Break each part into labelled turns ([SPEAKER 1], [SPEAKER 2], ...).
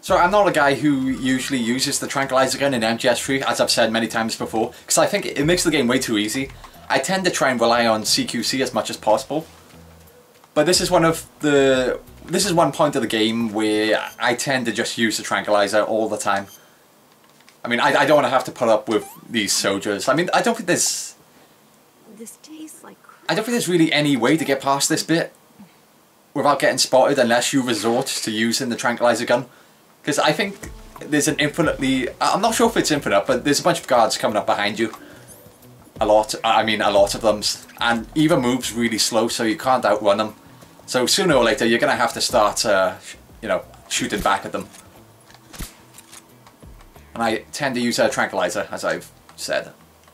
[SPEAKER 1] So I'm not a guy who usually uses the tranquilizer gun in MGS3, as I've said many times before, because I think it makes the game way too easy. I tend to try and rely on CQC as much as possible. But this is one point of the game where I tend to just use the tranquilizer all the time. I mean, I don't want to have to put up with these soldiers. I mean, I don't think there's really any way to get past this bit without getting spotted unless you resort to using the tranquilizer gun. Because I think there's an infinitely... I'm not sure if it's infinite, but there's a bunch of guards coming up behind you. A lot of them. And either moves really slow, so you can't outrun them. So sooner or later, you're going to have to start, you know, shooting back at them. And I tend to use a tranquilizer, as I've said.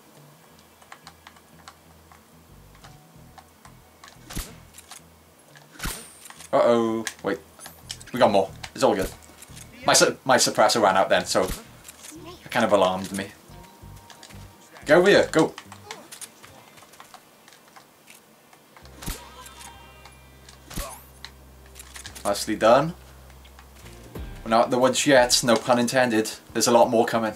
[SPEAKER 1] Uh-oh. Wait. We got more. It's all good. My suppressor ran out then, so it kind of alarmed me. Go over here. Go. Nicely done. We're not at the woods yet, no pun intended. There's a lot more coming.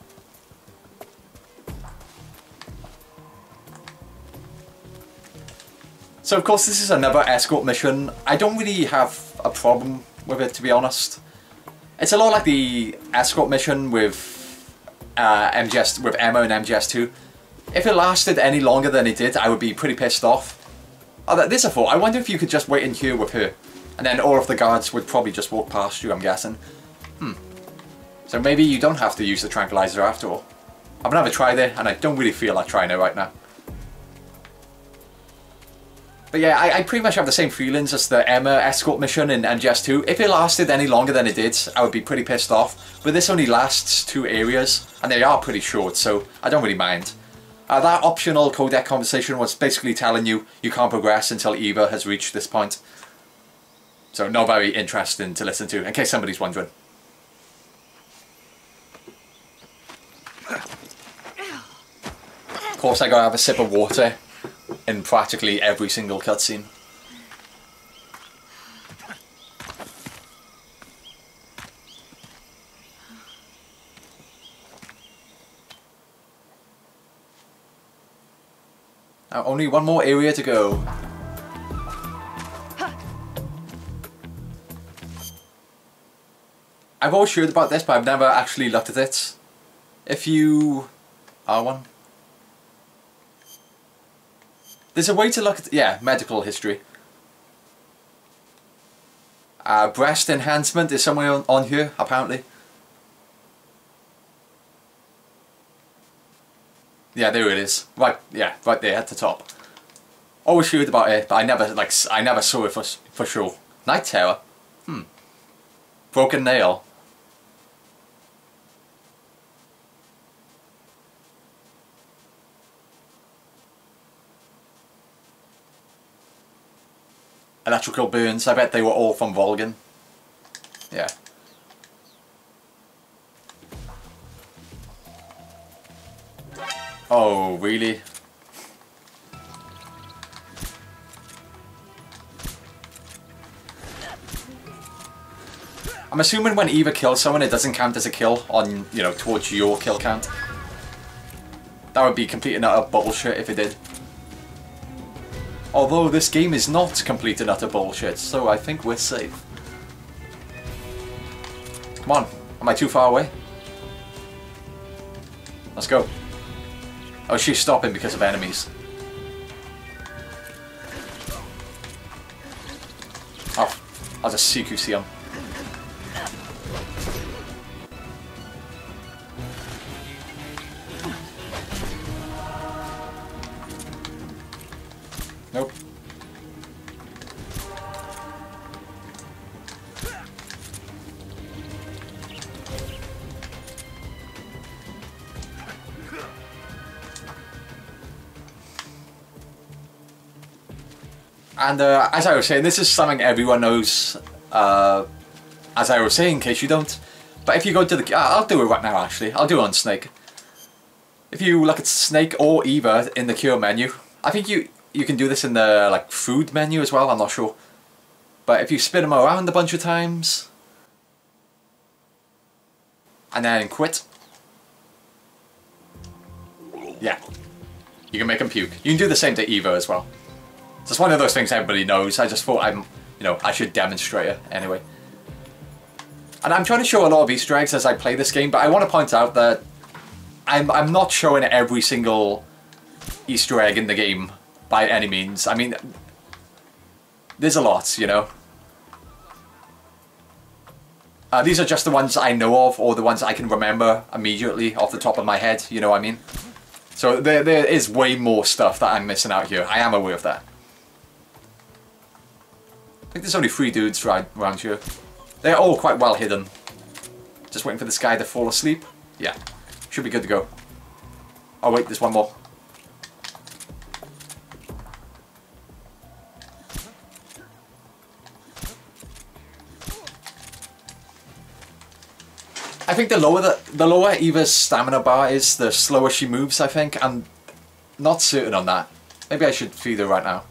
[SPEAKER 1] So of course this is another escort mission. I don't really have a problem with it, to be honest. It's a lot like the escort mission with Emma and MGS2. If it lasted any longer than it did, I would be pretty pissed off. Oh, there's a thought. I wonder if you could just wait in here with her. And then all of the guards would probably just walk past you, I'm guessing. So maybe you don't have to use the tranquilizer after all. I've never tried it, and I don't really feel like trying it right now. But yeah, I pretty much have the same feelings as the Emma escort mission in MGS2. If it lasted any longer than it did, I would be pretty pissed off. But this only lasts 2 areas, and they are pretty short, so I don't really mind. That optional codec conversation was basically telling you you can't progress until Eva has reached this point. So not very interesting to listen to, in case somebody's wondering. Of course I gotta have a sip of water in practically every single cutscene. Now only one more area to go. I've always heard about this, but I've never actually looked at it. If you... R1? There's a way to look at... yeah, medical history. Breast enhancement is somewhere on here, apparently. Yeah, there it is. Right, yeah, right there at the top. Always heard about it, but I never saw it for sure. Night Terror? Broken nail. Electrical burns, I bet they were all from Volgan. Yeah. Oh, really? I'm assuming when Eva kills someone it doesn't count as a kill on, you know, towards your kill count. That would be complete and utter bullshit if it did. Although this game is not complete and utter bullshit, so I think we're safe. Come on, am I too far away? Let's go. Oh, she's stopping because of enemies. Oh, I'll just CQC him. Nope. And as I was saying, this is something everyone knows, as I was saying, in case you don't. But if you go to the... I'll do it right now, actually. I'll do it on Snake. If you look at Snake or Eva in the cure menu, I think you can do this in the like food menu as well, I'm not sure. But if you spin them around a bunch of times... and then quit. Yeah. You can make them puke. You can do the same to Eva as well. So it's one of those things everybody knows. I just thought I should demonstrate it anyway. And I'm trying to show a lot of Easter eggs as I play this game, but I want to point out that I'm not showing every single Easter egg in the game by any means. I mean, there's a lot, you know. These are just the ones I know of, or the ones I can remember immediately off the top of my head, you know what I mean? So there is way more stuff that I'm missing out here. I am aware of that. I think there's only 3 dudes around here. They're all quite well hidden. Just waiting for this guy to fall asleep. Yeah, should be good to go. Oh wait, there's one more. I think the lower Eva's stamina bar is, the slower she moves, I think. I'm not certain on that. Maybe I should feed her right now.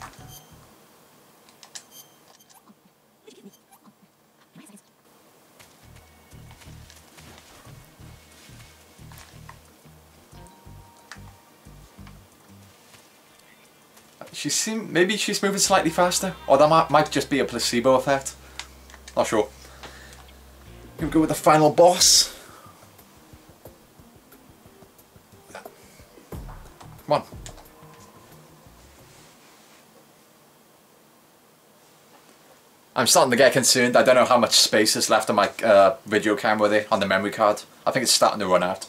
[SPEAKER 1] Maybe she's moving slightly faster, or that might just be a placebo effect. Not sure. Here we go with the final boss. Come on. I'm starting to get concerned. I don't know how much space is left on my video camera there, on the memory card. I think it's starting to run out.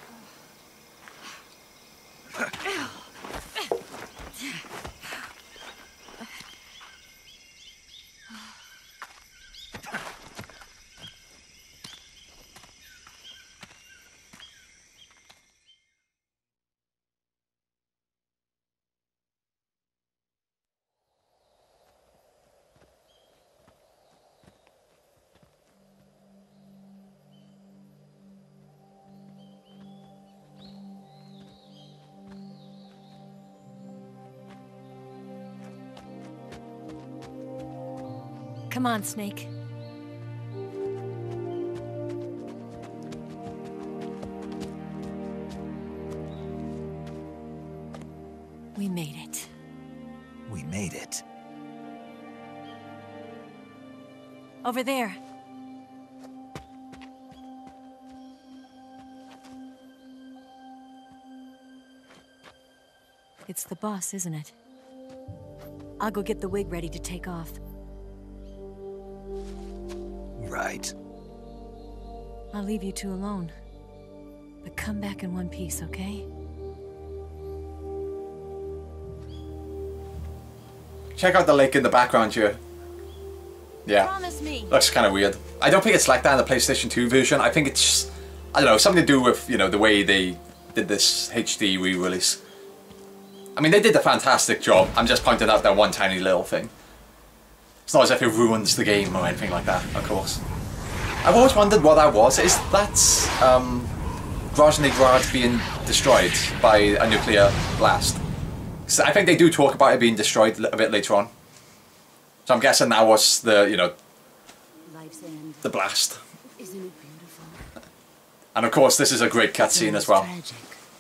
[SPEAKER 2] Come on, Snake. We made it.
[SPEAKER 3] We made it.
[SPEAKER 2] Over there. It's the boss, isn't it? I'll go get the wig ready to take off.
[SPEAKER 3] Right.
[SPEAKER 2] I'll leave you two alone. But come back in one piece, okay?
[SPEAKER 1] Check out the lake in the background here. Yeah.
[SPEAKER 2] Promise me.
[SPEAKER 1] Looks kind of weird. I don't think it's like that in the PlayStation 2 version. I think it's, I don't know, something to do with, you know, the way they did this HD re-release. I mean, they did a fantastic job. I'm just pointing out that one tiny little thing. It's not as if it ruins the game or anything like that, of course. I've always wondered what that was. Is that Grozny Grad being destroyed by a nuclear blast? So I think they do talk about it being destroyed a bit later on. So I'm guessing that was the, you know, the blast.
[SPEAKER 4] Isn't it beautiful?
[SPEAKER 1] And of course, this is a great cutscene as well.
[SPEAKER 4] Tragic.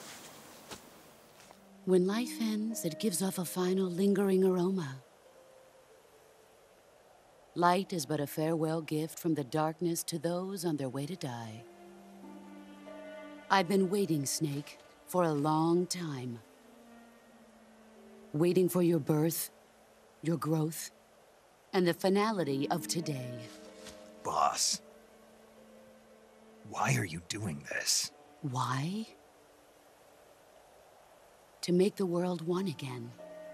[SPEAKER 4] When life ends, it gives off a final lingering aroma. Light is but a farewell gift from the darkness to those on their way to die. I've been waiting, Snake, for a long time. Waiting for your birth, your growth, and the finality of today.
[SPEAKER 3] Boss. Why are you doing this?
[SPEAKER 4] Why? To make the world one again.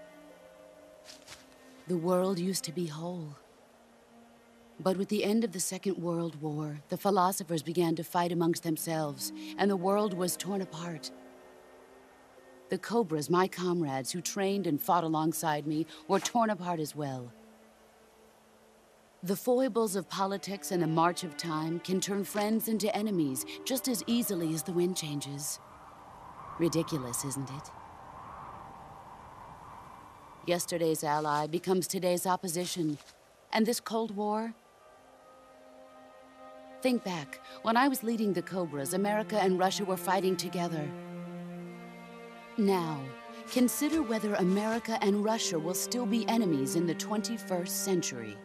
[SPEAKER 4] The world used to be whole. But with the end of the Second World War, the philosophers began to fight amongst themselves, and the world was torn apart. The Cobras, my comrades who trained and fought alongside me, were torn apart as well. The foibles of politics and the march of time can turn friends into enemies just as easily as the wind changes. Ridiculous, isn't it? Yesterday's ally becomes today's opposition, and this Cold War, Think back. When I was leading the Cobras, America and Russia were fighting together. Now, consider whether America and Russia will still be enemies in the 21st century.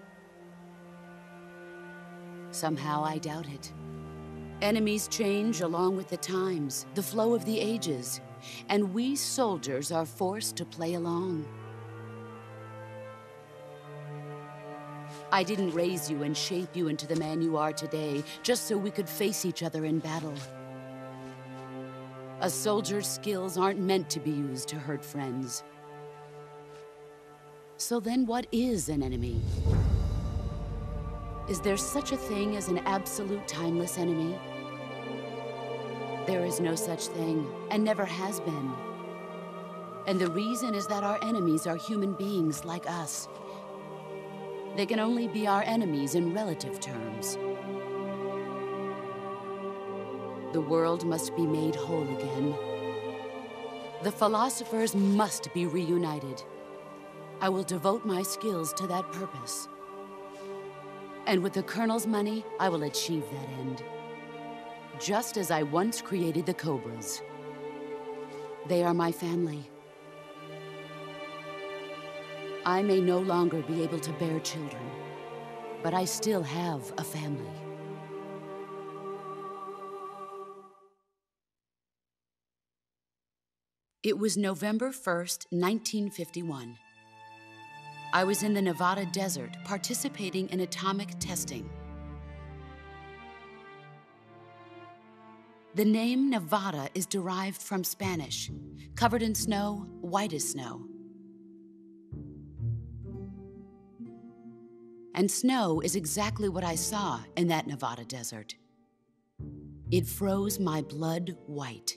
[SPEAKER 4] Somehow I doubt it. Enemies change along with the times, the flow of the ages, and we soldiers are forced to play along. I didn't raise you and shape you into the man you are today just so we could face each other in battle. A soldier's skills aren't meant to be used to hurt friends. So then what is an enemy? Is there such a thing as an absolute timeless enemy? There is no such thing, and never has been. And the reason is that our enemies are human beings like us. They can only be our enemies in relative terms. The world must be made whole again. The philosophers must be reunited. I will devote my skills to that purpose. And with the Colonel's money, I will achieve that end. Just as I once created the Cobras. They are my family. I may no longer be able to bear children, but I still have a family. It was November 1st, 1951. I was in the Nevada desert participating in atomic testing. The name Nevada is derived from Spanish, covered in snow, white as snow. And snow is exactly what I saw in that Nevada desert. It froze my blood white.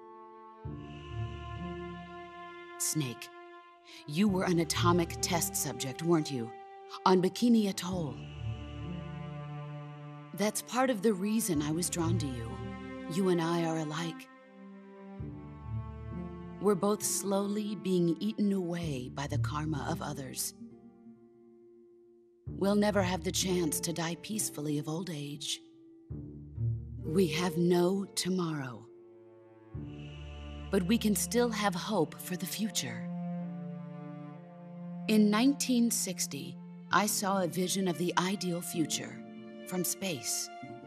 [SPEAKER 4] Snake, you were an atomic test subject, weren't you? On Bikini Atoll. That's part of the reason I was drawn to you. You and I are alike. We're both slowly being eaten away by the karma of others. We'll never have the chance to die peacefully of old age. We have no tomorrow. But we can still have hope for the future. In 1960, I saw a vision of the ideal future from space.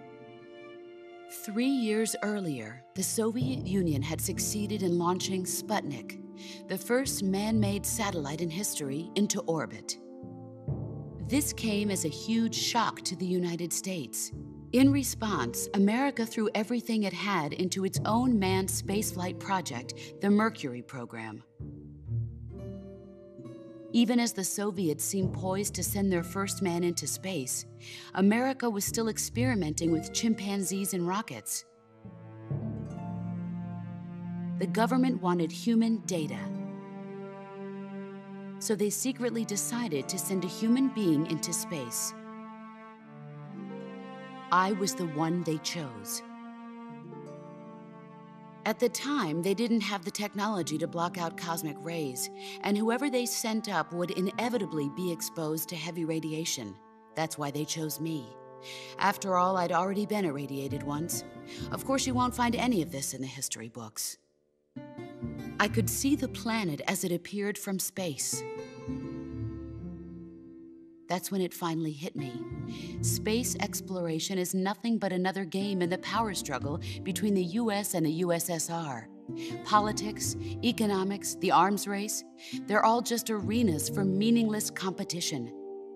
[SPEAKER 4] 3 years earlier, the Soviet Union had succeeded in launching Sputnik, the first man-made satellite in history, into orbit. This came as a huge shock to the United States. In response, America threw everything it had into its own manned spaceflight project, the Mercury program. Even as the Soviets seemed poised to send their first man into space, America was still experimenting with chimpanzees and rockets. The government wanted human data. So they secretly decided to send a human being into space. I was the one they chose. At the time, they didn't have the technology to block out cosmic rays, and whoever they sent up would inevitably be exposed to heavy radiation. That's why they chose me. After all, I'd already been irradiated once. Of course, you won't find any of this in the history books. I could see the planet as it appeared from space. That's when it finally hit me. Space exploration is nothing but another game in the power struggle between the US and the USSR. Politics, economics, the arms race, they're all just arenas for meaningless competition.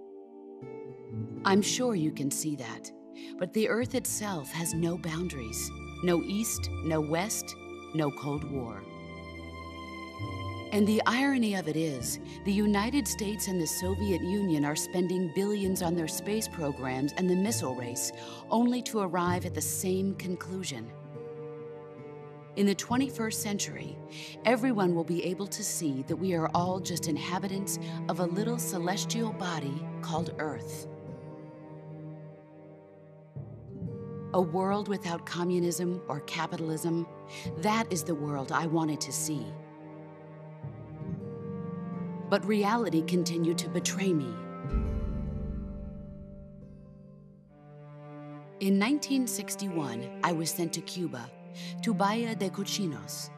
[SPEAKER 4] I'm sure you can see that, but the Earth itself has no boundaries. No East, no West, no Cold War. And the irony of it is, the United States and the Soviet Union are spending billions on their space programs and the missile race, only to arrive at the same conclusion. In the 21st century, everyone will be able to see that we are all just inhabitants of a little celestial body called Earth. A world without communism or capitalism, that is the world I wanted to see. But reality continued to betray me. In 1961, I was sent to Cuba, to Bahia de Cochinos.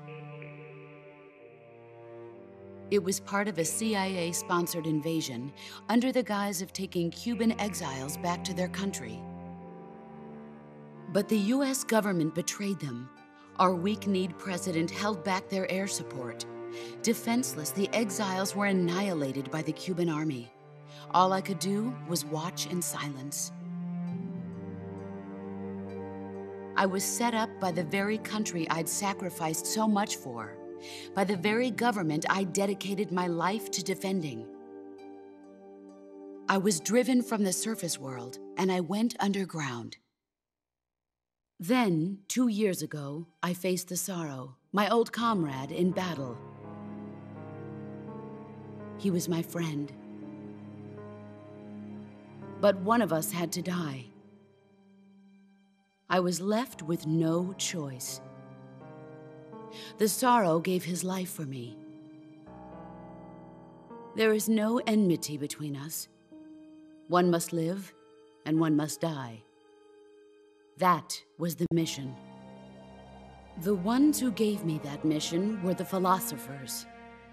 [SPEAKER 4] It was part of a CIA-sponsored invasion under the guise of taking Cuban exiles back to their country. But the US government betrayed them. Our weak-kneed president held back their air support. Defenseless, the exiles were annihilated by the Cuban army. All I could do was watch in silence. I was set up by the very country I'd sacrificed so much for, by the very government I dedicated my life to defending. I was driven from the surface world, and I went underground. Then, 2 years ago, I faced the Sorrow, my old comrade in battle. He was my friend. But one of us had to die. I was left with no choice. The Sorrow gave his life for me. There is no enmity between us. One must live, and one must die. That was the mission. The ones who gave me that mission were the philosophers.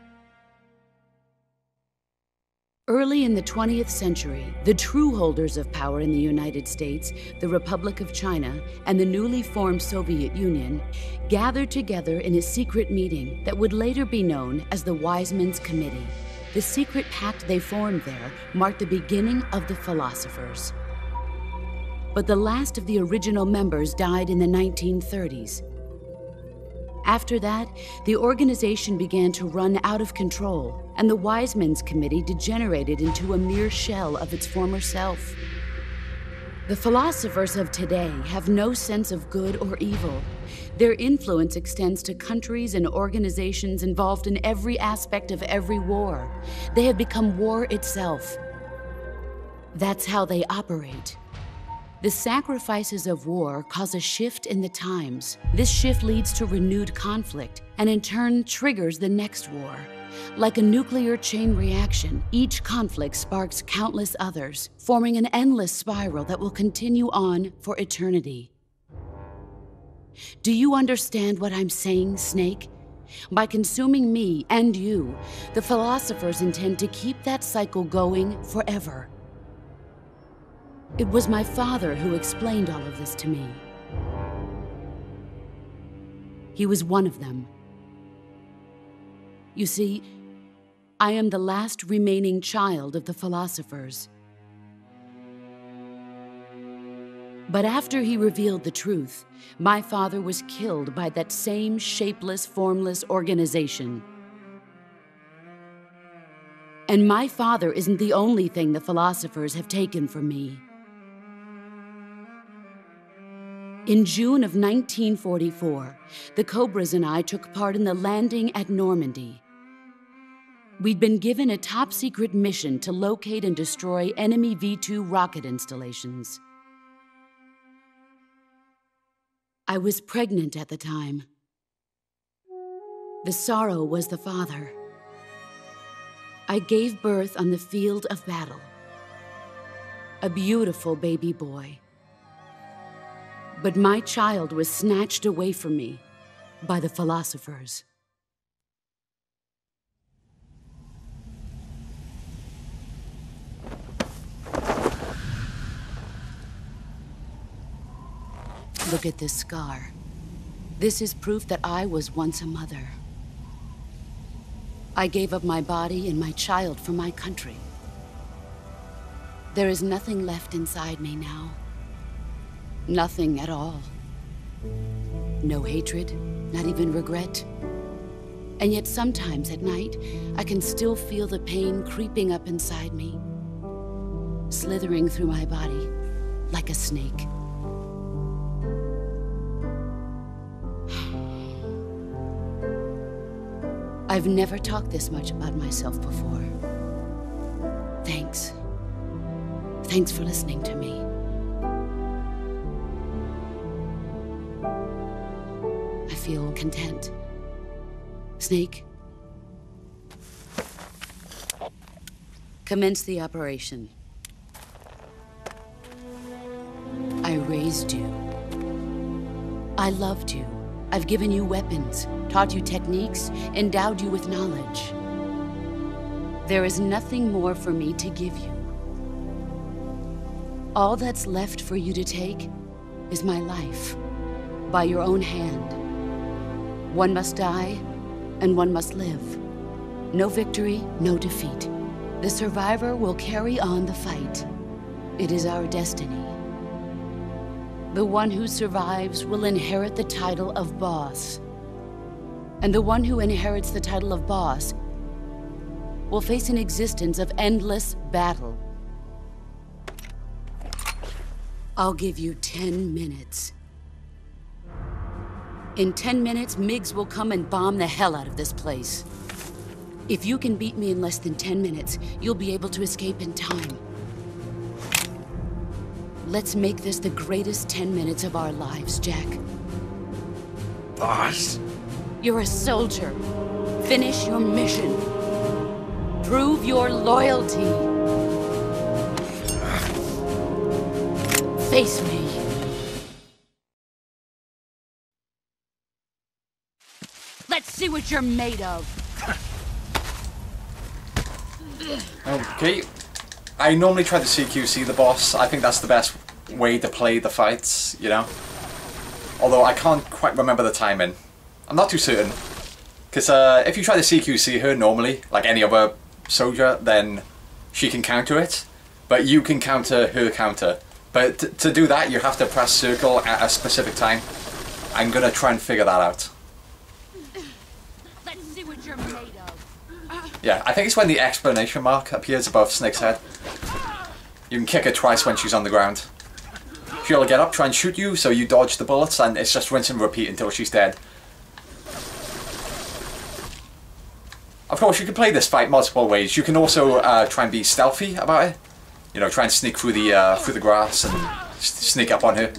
[SPEAKER 4] Early in the 20th century, the true holders of power in the United States, the Republic of China, and the newly formed Soviet Union gathered together in a secret meeting that would later be known as the Wise Men's Committee. The secret pact they formed there marked the beginning of the philosophers. But the last of the original members died in the 1930s. After that, the organization began to run out of control, and the Wise Men's Committee degenerated into a mere shell of its former self. The philosophers of today have no sense of good or evil. Their influence extends to countries and organizations involved in every aspect of every war. They have become war itself. That's how they operate. The sacrifices of war cause a shift in the times. This shift leads to renewed conflict, and in turn triggers the next war. Like a nuclear chain reaction, each conflict sparks countless others, forming an endless spiral that will continue on for eternity. Do you understand what I'm saying, Snake? By consuming me and you, the philosophers intend to keep that cycle going forever. It was my father who explained all of this to me. He was one of them. You see, I am the last remaining child of the philosophers. But after he revealed the truth, my father was killed by that same shapeless, formless organization. And my father isn't the only thing the philosophers have taken from me. In June of 1944, the Cobras and I took part in the landing at Normandy. We'd been given a top-secret mission to locate and destroy enemy V-2 rocket installations. I was pregnant at the time. The Sorrow was the father. I gave birth on the field of battle. A beautiful baby boy. But my child was snatched away from me by the philosophers. Look at this scar. This is proof that I was once a mother. I gave up my body and my child for my country. There is nothing left inside me now. Nothing at all. No hatred, not even regret. And yet sometimes at night, I can still feel the pain creeping up inside me, slithering through my body like a snake. I've never talked this much about myself before. Thanks. Thanks for listening to me. I feel content. Snake, commence the operation. I raised you. I loved you. I've given you weapons, taught you techniques, endowed you with knowledge. There is nothing more for me to give you. All that's left for you to take is my life, by your own hand. One must die, and one must live. No victory, no defeat. The survivor will carry on the fight. It is our destiny. The one who survives will inherit the title of boss. And the one who inherits the title of boss will face an existence of endless battle. I'll give you 10 minutes. In 10 minutes, Miggs will come and bomb the hell out of this place. If you can beat me in less than 10 minutes, you'll be able to escape in time. Let's make this the greatest 10 minutes of our lives, Jack.
[SPEAKER 3] Boss?
[SPEAKER 4] You're a soldier. Finish your mission. Prove your loyalty. Face me. Let's see what you're made of.
[SPEAKER 1] Okay. I normally try to CQC the boss. I think that's the best way to play the fights, you know? Although I can't quite remember the timing. I'm not too certain. Because if you try to CQC her normally, like any other soldier, then she can counter it. But you can counter her counter. But to do that, you have to press circle at a specific time. I'm gonna try and figure that out.
[SPEAKER 4] Let's see what you're made of.
[SPEAKER 1] Yeah, I think it's when the exclamation mark appears above Snake's head. You can kick her twice when she's on the ground. She'll get up, try and shoot you, so you dodge the bullets, and it's just rinse and repeat until she's dead. Of course, you can play this fight multiple ways. You can also try and be stealthy about it. You know, try and sneak through the grass and sneak up on her.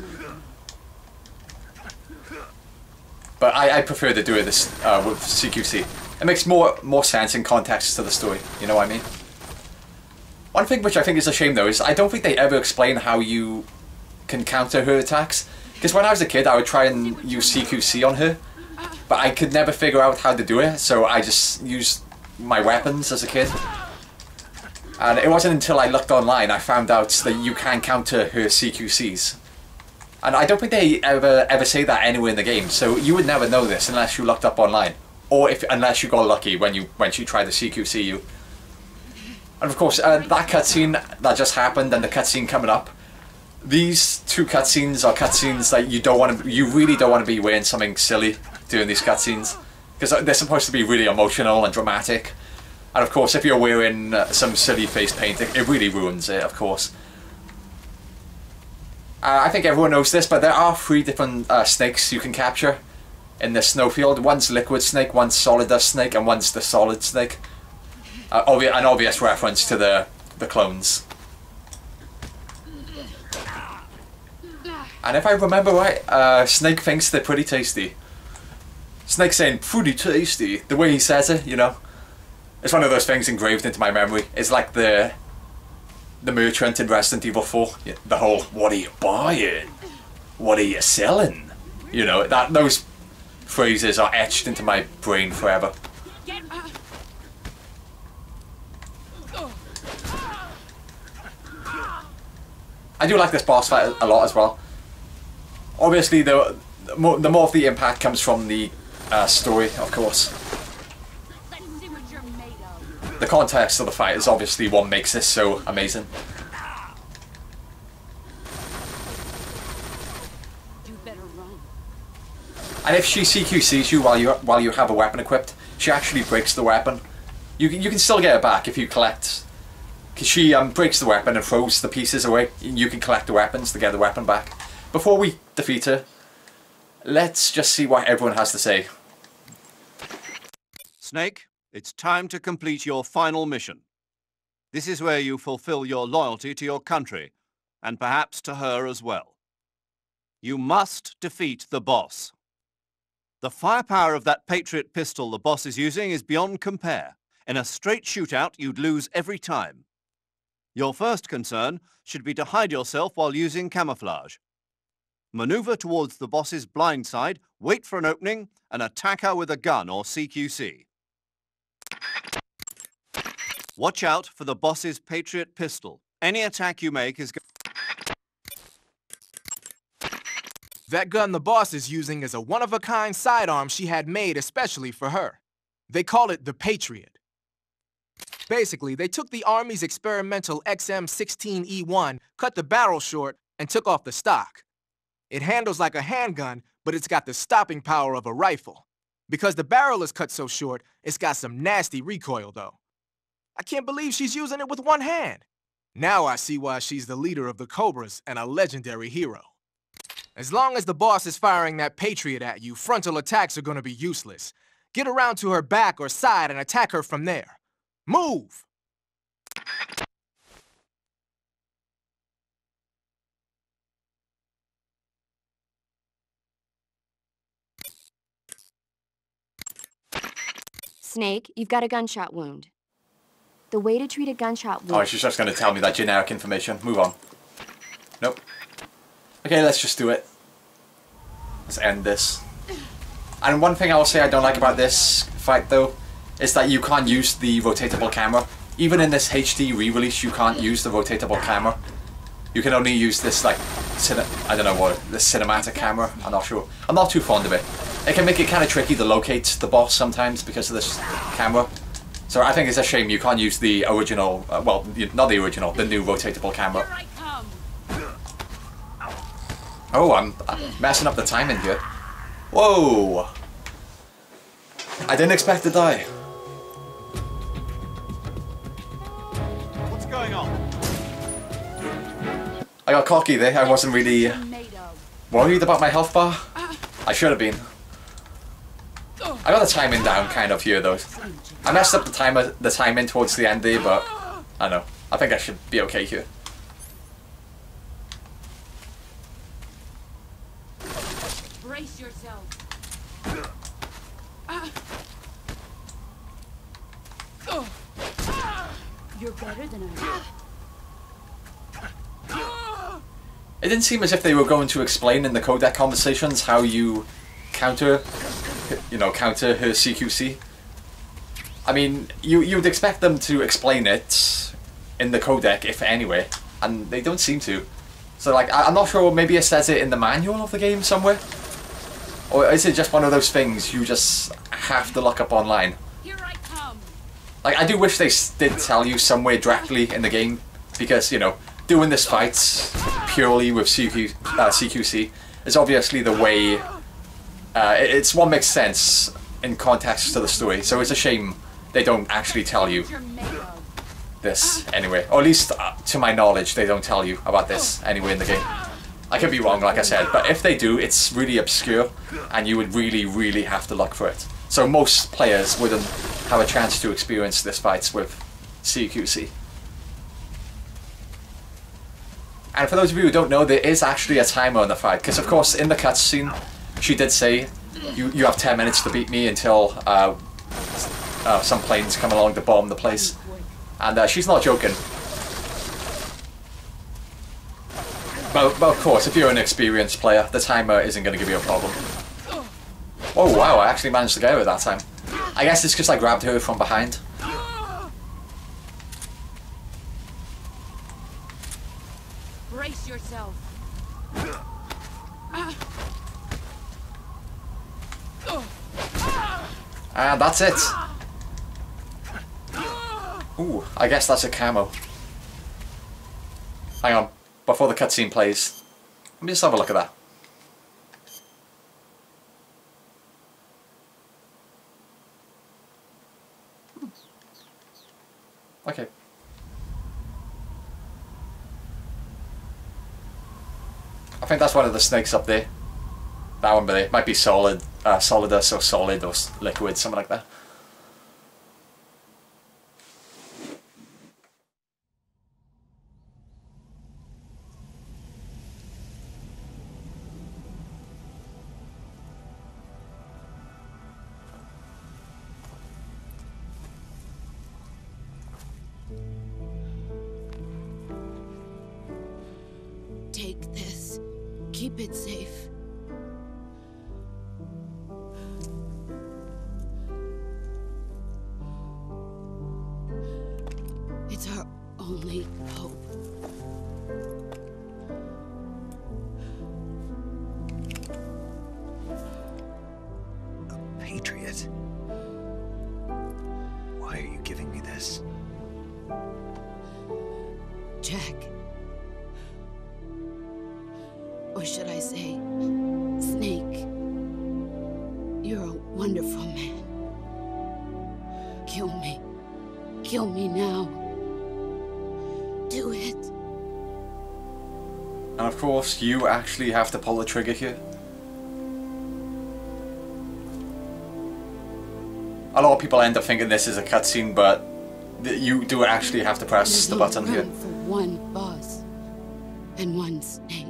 [SPEAKER 1] But I prefer to do it this with CQC. It makes more sense in context to the story. You know what I mean? One thing which I think is a shame though is I don't think they ever explain how you can counter her attacks. Because when I was a kid, I would try and use CQC on her, but I could never figure out how to do it. So I just used my weapons as a kid. And it wasn't until I looked online I found out that you can counter her CQCs. And I don't think they ever say that anywhere in the game, so you would never know this unless you looked up online. Or unless you got lucky when she tried to CQC you. And of course, that cutscene that just happened and the cutscene coming up, these two cutscenes are cutscenes that you really don't want to be wearing something silly during these cutscenes. Because they're supposed to be really emotional and dramatic. And of course, if you're wearing some silly face paint, it really ruins it, of course. I think everyone knows this, but there are 3 different snakes you can capture in the snowfield. One's liquid snake, one's solid dust snake, and one's the solid snake. An obvious reference to the clones. And if I remember right, Snake thinks they're pretty tasty. Snake saying, pretty tasty, the way he says it, you know. It's one of those things engraved into my memory. It's like the merchant in Resident Evil 4. The whole, what are you buying? What are you selling? You know, those phrases are etched into my brain forever. I do like this boss fight a lot as well. Obviously, the more of the impact comes from the story, of course. The context of the fight is obviously what makes this so amazing. And if she CQCs you while you have a weapon equipped, she actually breaks the weapon. You can still get it back if you collect. Because she breaks the weapon and throws the pieces away. You can collect the weapons to get the weapon back. Before we defeat her, let's just see what everyone has to say.
[SPEAKER 5] Snake, it's time to complete your final mission. This is where you fulfill your loyalty to your country, and perhaps to her as well. You must defeat the boss. The firepower of that Patriot pistol the boss is using is beyond compare. In a straight shootout, you'd lose every time. Your first concern should be to hide yourself while using camouflage. Maneuver towards the boss's blind side, wait for an opening, and attack her with a gun or CQC. Watch out for the boss's Patriot pistol. Any attack you make is...
[SPEAKER 6] That gun the boss is using is a one-of-a-kind sidearm she had made especially for her. They call it the Patriot. Basically, they took the Army's experimental XM16E1, cut the barrel short, and took off the stock. It handles like a handgun, but it's got the stopping power of a rifle. Because the barrel is cut so short, it's got some nasty recoil, though. I can't believe she's using it with one hand. Now I see why she's the leader of the Cobras and a legendary hero. As long as the boss is firing that Patriot at you, frontal attacks are gonna be useless. Get around to her back or side and attack her from there. Move!
[SPEAKER 7] Snake, you've got a gunshot wound. The way to treat a gunshot wound...
[SPEAKER 1] Oh, she's just going to tell me that generic information. Move on. Nope. Okay, let's just do it. Let's end this. And one thing I'll say I don't like about this fight, though, is that you can't use the rotatable camera. Even in this HD re-release, you can't use the rotatable camera. You can only use this, like, I don't know what, this cinematic camera. I'm not sure. I'm not too fond of it. It can make it kind of tricky to locate the boss sometimes because of this camera. So I think it's a shame you can't use the original, well, not the original, the new rotatable camera. Oh, I'm messing up the timing here. Whoa! I didn't expect to die.
[SPEAKER 5] What's going on?
[SPEAKER 1] I got cocky there. I wasn't really worried about my health bar. I should have been. I got the timing down kind of here though. I messed up the timing towards the end there, but I don't know. I think I should be okay here.
[SPEAKER 4] Brace yourself. You're better than I am.
[SPEAKER 1] It didn't seem as if they were going to explain in the codec conversations how you counter her CQC. I mean, you'd expect them to explain it in the codec, if anyway, and they don't seem to. So, like, I'm not sure, maybe it says it in the manual of the game somewhere? Or is it just one of those things you just have to look up online?
[SPEAKER 4] Here I come.
[SPEAKER 1] Like, I do wish they did tell you somewhere directly in the game, because, you know, doing this fight purely with CQC is obviously the way... it's what makes sense in context to the story, so it's a shame they don't actually tell you this anyway. Or at least, to my knowledge, they don't tell you about this anyway in the game. I could be wrong, like I said, but if they do, it's really obscure, and you would really, really have to look for it. So most players wouldn't have a chance to experience this fight with CQC. And for those of you who don't know, there is actually a timer on the fight, because of course in the cutscene she did say you have 10 minutes to beat me until some planes come along to bomb the place. And she's not joking. But of course, if you're an experienced player, the timer isn't going to give you a problem. Oh wow, I actually managed to get her that time. I guess it's because I grabbed her from behind.
[SPEAKER 4] Brace yourself.
[SPEAKER 1] And that's it. Ooh, I guess that's a camo. Hang on, before the cutscene plays, let me just have a look at that. Okay. I think that's one of the snakes up there. That one, but it might be solid, solidus or solid or liquid, something like that.
[SPEAKER 4] Take this. keep it safe. It's our only hope.
[SPEAKER 3] A Patriot? Why are you giving me this?
[SPEAKER 4] Jack. Or should I say, Snake. You're a wonderful man. Kill me. Kill me now. Do it.
[SPEAKER 1] And of course, you actually have to pull the trigger here. A lot of people end up thinking this is a cutscene, but you do actually have to press
[SPEAKER 4] There's
[SPEAKER 1] the
[SPEAKER 4] no
[SPEAKER 1] button
[SPEAKER 4] room
[SPEAKER 1] here.
[SPEAKER 4] for one boss and one snake.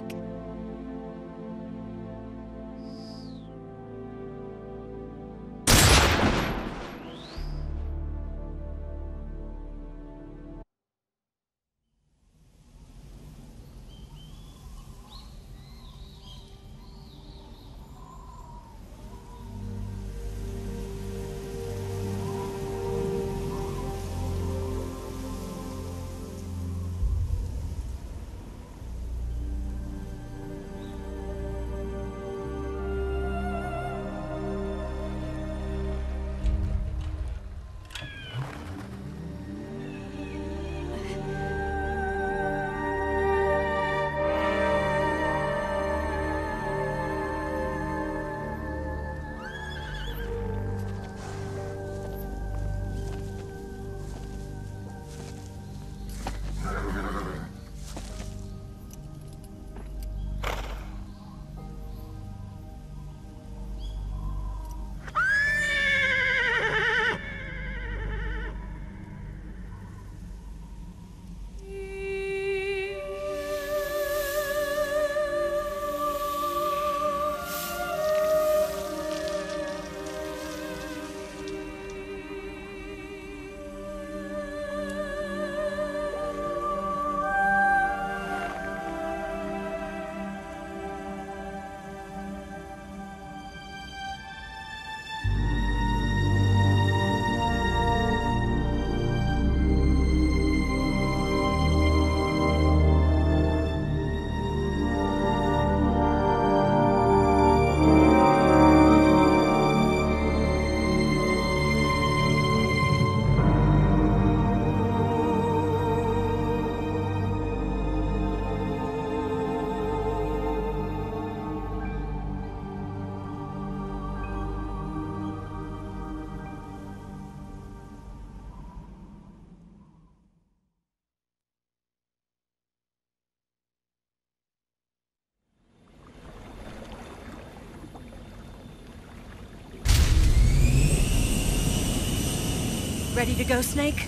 [SPEAKER 2] Ready to go, Snake?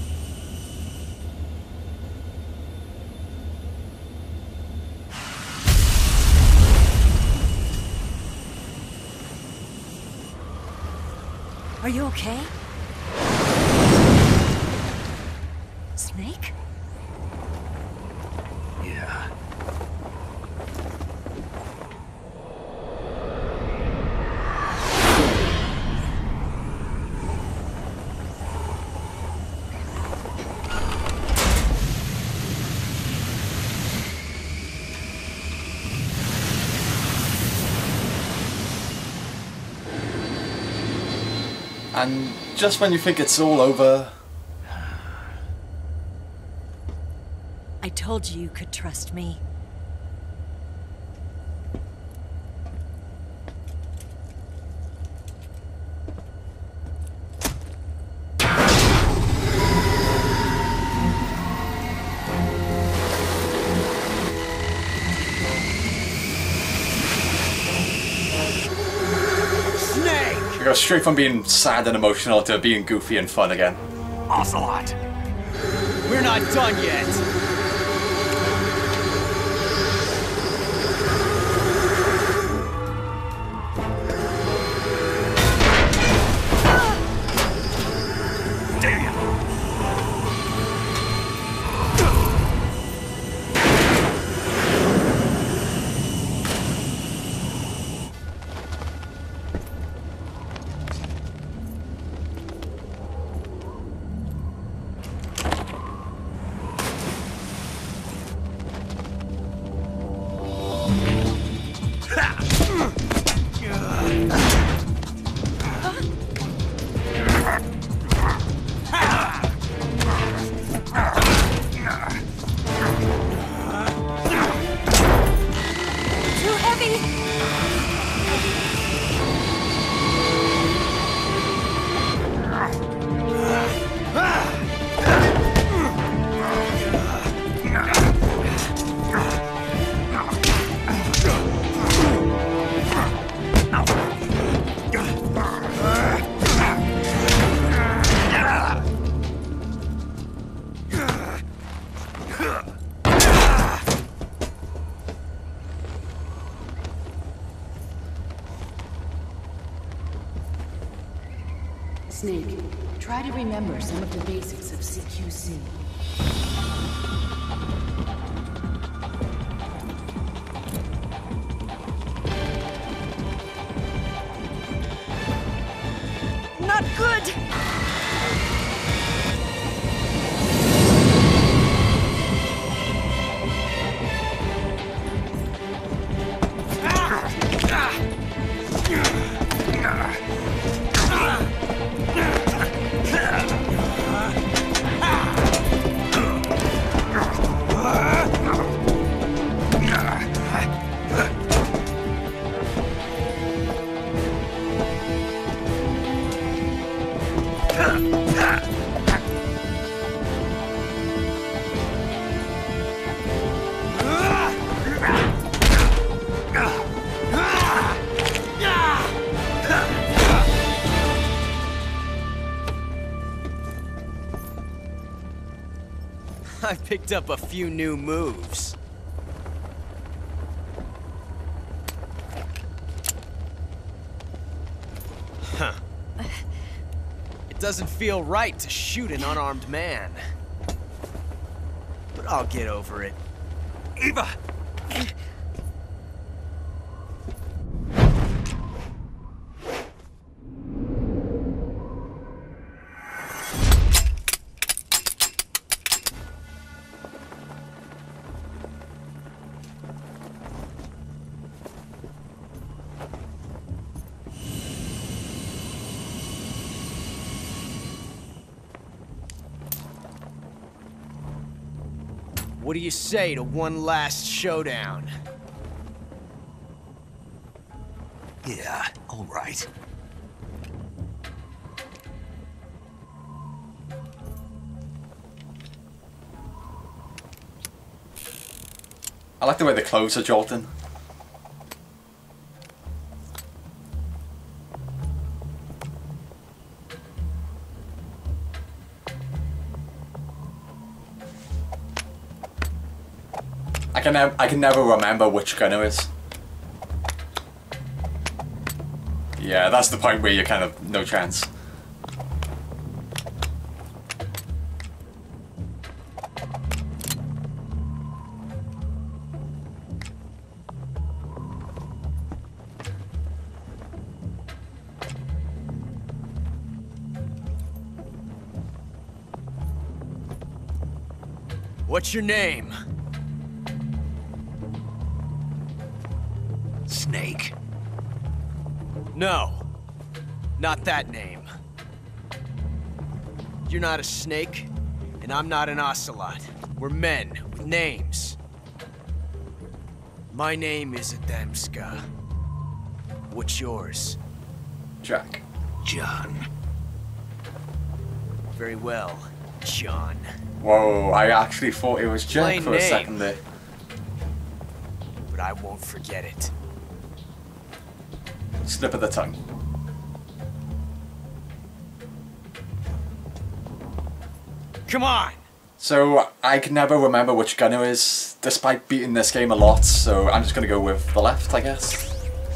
[SPEAKER 2] Are you okay? Snake?
[SPEAKER 3] Yeah.
[SPEAKER 1] And just when you think it's all over,
[SPEAKER 2] I told you you could trust me.
[SPEAKER 1] you go straight from being sad and emotional to being goofy and fun again.
[SPEAKER 3] Ocelot!
[SPEAKER 8] We're not done yet!
[SPEAKER 4] Snake, try to remember some of the basics of CQC.
[SPEAKER 8] Not good! I've picked up a few new moves. Huh. It doesn't feel right to shoot an unarmed man. But I'll get over it.
[SPEAKER 3] Eva!
[SPEAKER 8] What do you say to one last showdown?
[SPEAKER 3] Yeah, all right.
[SPEAKER 1] I like the way the clothes are jolting. I can never remember which gun it is. Yeah, that's the point where you're kind of no chance.
[SPEAKER 8] What's your name?
[SPEAKER 3] Snake.
[SPEAKER 8] No, not that name. You're not a snake, and I'm not an ocelot. We're men with names. My name is Adamska. What's yours?
[SPEAKER 1] Jack.
[SPEAKER 3] John.
[SPEAKER 8] Very well, John.
[SPEAKER 1] Whoa, I actually thought it was Jack
[SPEAKER 8] Plain
[SPEAKER 1] for a
[SPEAKER 8] name.
[SPEAKER 1] second there.
[SPEAKER 8] But I won't forget it.
[SPEAKER 1] Slip of the tongue.
[SPEAKER 8] Come on!
[SPEAKER 1] So, I can never remember which gun it is, despite beating this game a lot, so I'm just gonna go with the left, I guess.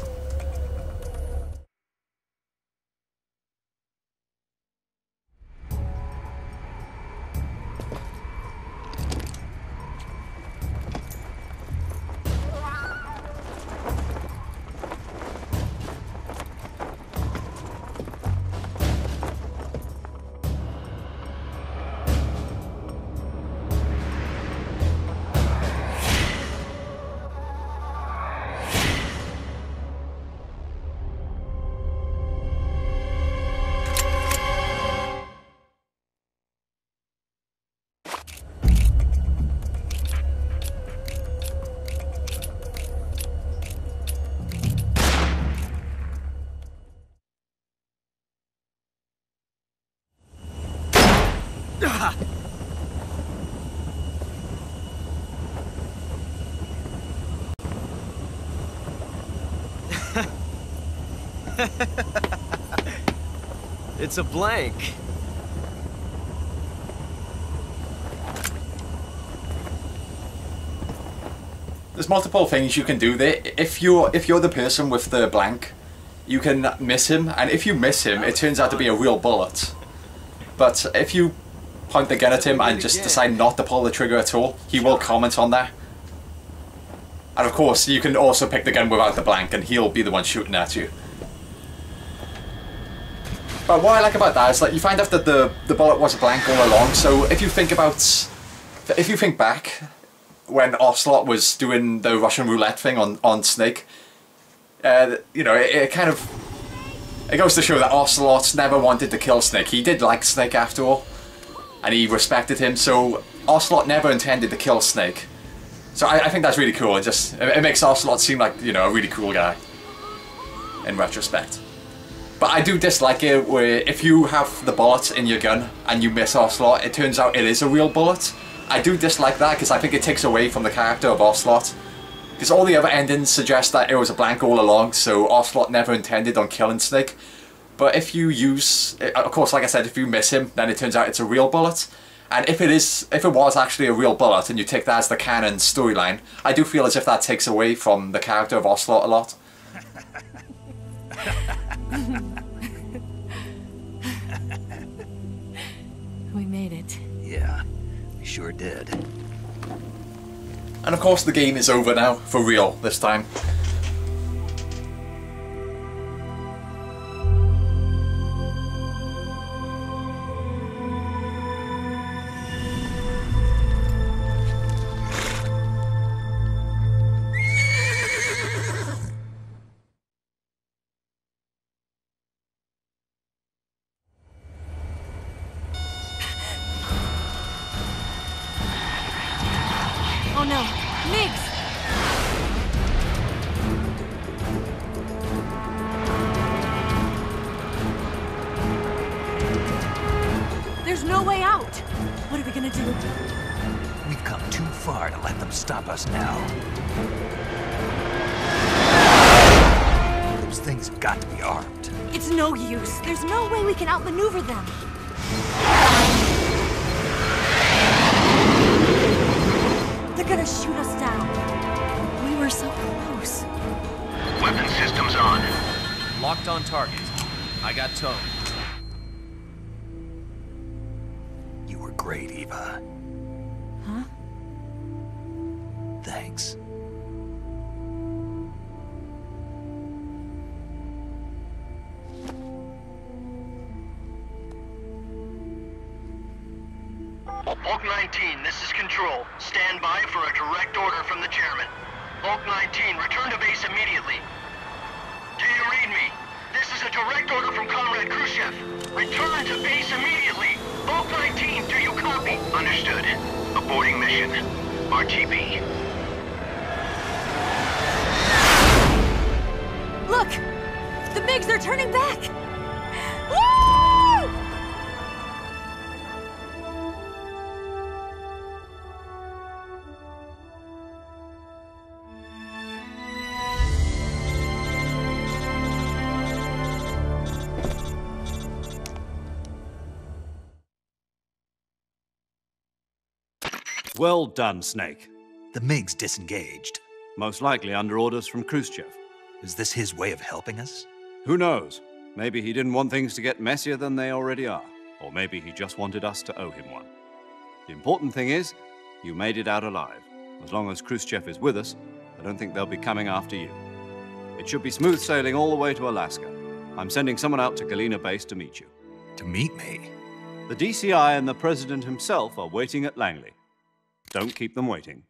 [SPEAKER 8] It's a blank.
[SPEAKER 1] There's multiple things you can do there. If you're the person with the blank, you can miss him, and if you miss him, it turns out to be a real bullet. But if you point the gun at him and just decide not to pull the trigger at all, he will comment on that. And of course, you can also pick the gun without the blank, and he'll be the one shooting at you. But what I like about that is that you find out that the bullet was a blank all along. So if you think back when Ocelot was doing the Russian roulette thing on Snake, you know, it goes to show that Ocelot never wanted to kill Snake. He did like Snake after all, and he respected him. So Ocelot never intended to kill Snake. So I think that's really cool. It makes Ocelot seem like, you know, a really cool guy in retrospect. But I do dislike it where if you have the bullet in your gun and you miss Ocelot, it turns out it is a real bullet. I do dislike that because I think it takes away from the character of Ocelot. Because all the other endings suggest that it was a blank all along, so Ocelot never intended on killing Snake. But if you use, of course, like I said, if you miss him, then it turns out it's a real bullet. And if it was actually a real bullet and you take that as the canon storyline, I do feel as if that takes away from the character of Ocelot a lot.
[SPEAKER 2] We made it.
[SPEAKER 3] Yeah, we sure did.
[SPEAKER 1] And of course the game is over now, for real, this time.
[SPEAKER 2] Oh no, Migs! There's no way out! What are we gonna do?
[SPEAKER 3] We've come too far to let them stop us now. Those things have got to be armed.
[SPEAKER 2] It's no use. There's no way we can outmaneuver them. They're gonna shoot us down. We were so close.
[SPEAKER 9] Weapon systems on.
[SPEAKER 8] Locked on target. I got towed.
[SPEAKER 3] You were great, Eva.
[SPEAKER 2] Huh?
[SPEAKER 3] Thanks.
[SPEAKER 9] Hulk 19, this is Control. Stand by for a direct order from the chairman. Hulk 19, return to base immediately. Do you read me? This is a direct order from Comrade Khrushchev. Return to base immediately. Hulk 19, do you copy? Understood. Aborting mission. RTB.
[SPEAKER 2] Look! The MiGs, they're turning back! Woo!
[SPEAKER 5] Well done, Snake.
[SPEAKER 3] The MiGs disengaged.
[SPEAKER 5] Most likely under orders from Khrushchev.
[SPEAKER 3] Is this his way of helping us?
[SPEAKER 5] Who knows? Maybe he didn't want things to get messier than they already are. Or maybe he just wanted us to owe him one. The important thing is, you made it out alive. As long as Khrushchev is with us, I don't think they'll be coming after you. It should be smooth sailing all the way to Alaska. I'm sending someone out to Galena Base to meet you.
[SPEAKER 3] To meet me?
[SPEAKER 5] The DCI and the President himself are waiting at Langley. Don't keep them waiting.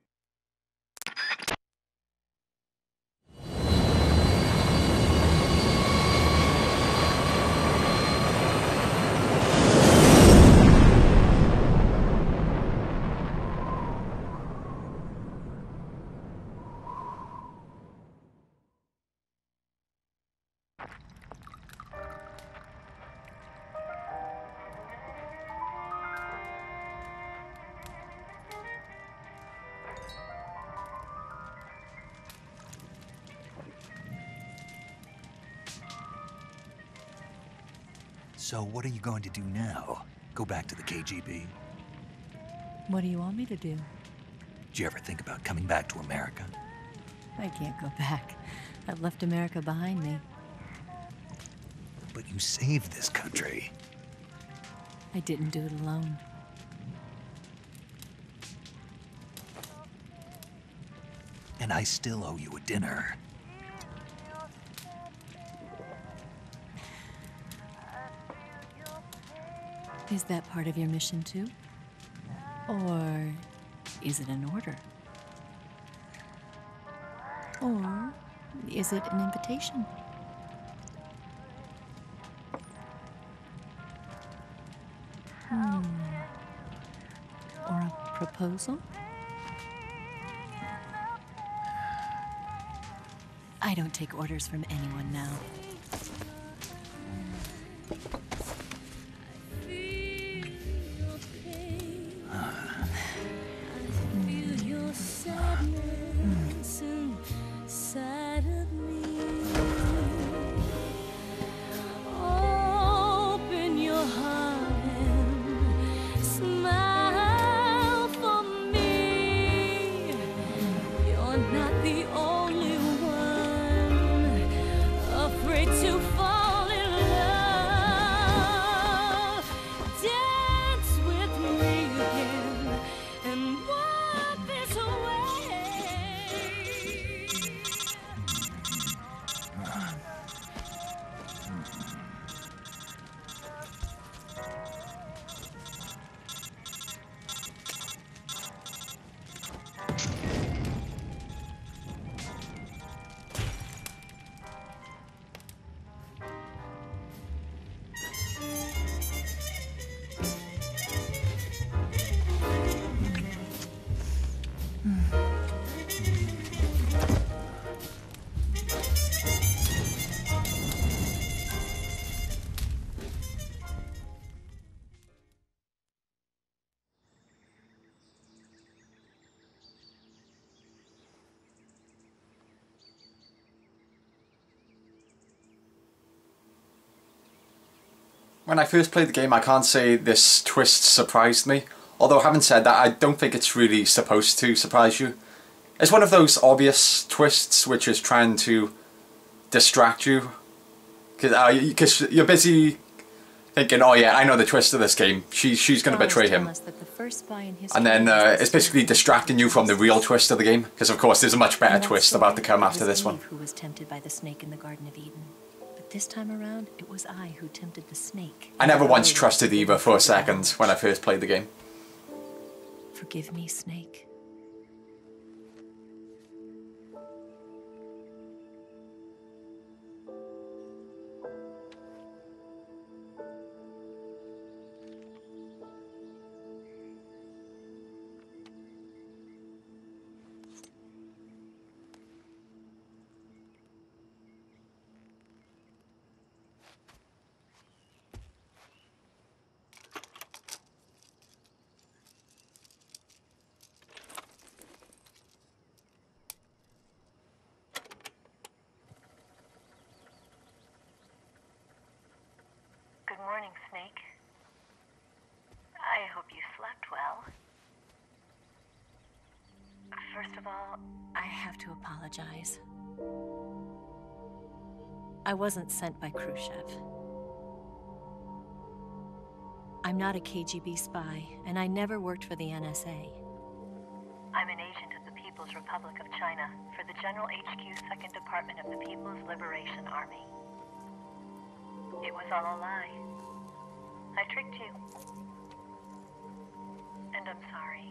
[SPEAKER 3] So what are you going to do now? Go back to the KGB?
[SPEAKER 2] What do you want me to do?
[SPEAKER 3] Did you ever think about coming back to America?
[SPEAKER 2] I can't go back. I've left America behind me.
[SPEAKER 3] but you saved this country.
[SPEAKER 2] I didn't do it alone.
[SPEAKER 3] And I still owe you a dinner.
[SPEAKER 2] Is that part of your mission too? Or is it an order? Or is it an invitation? Or a proposal? I don't take orders from anyone now.
[SPEAKER 1] When I first played the game, I can't say this twist surprised me. Although having said that, I don't think it's really supposed to surprise you. It's one of those obvious twists which is trying to distract you. Because you're busy thinking, oh yeah, I know the twist of this game. She's going to betray him. And then it's basically distracting you from the real twist of the game. Because of course there's a much better twist about to come after this one.
[SPEAKER 2] Who was tempted by the snake in the Garden of Eden. This time around, it was I who tempted the snake.
[SPEAKER 1] I never once trusted Eva for a second when I first played the game.
[SPEAKER 2] Forgive me, Snake.
[SPEAKER 10] Good morning, Snake. I hope you slept well. First of all,
[SPEAKER 2] I have to apologize. I wasn't sent by Khrushchev. I'm not a KGB spy, and I never worked for the NSA.
[SPEAKER 10] I'm an agent of the People's Republic of China for the General HQ 2nd Department of the People's Liberation Army. It was all a lie. I tricked you. And I'm sorry.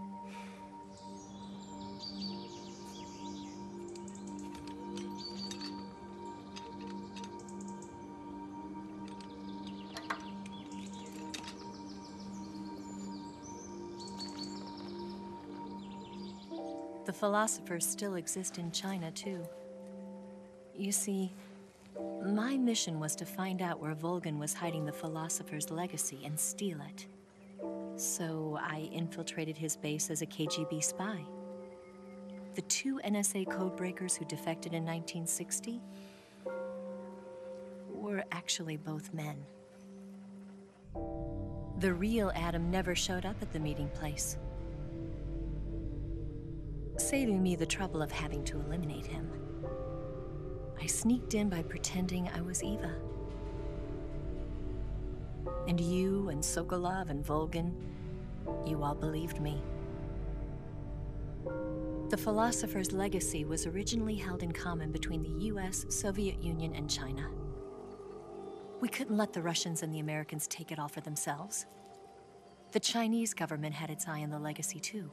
[SPEAKER 2] The philosophers still exist in China, too. You see, my mission was to find out where Volgin was hiding the philosopher's legacy and steal it. So I infiltrated his base as a KGB spy. The two NSA codebreakers who defected in 1960 were actually both men. The real Adam never showed up at the meeting place, saving me the trouble of having to eliminate him. I sneaked in by pretending I was Eva. And you and Sokolov and Volgin, you all believed me. The philosopher's legacy was originally held in common between the US, Soviet Union, and China. We couldn't let the Russians and the Americans take it all for themselves. The Chinese government had its eye on the legacy too.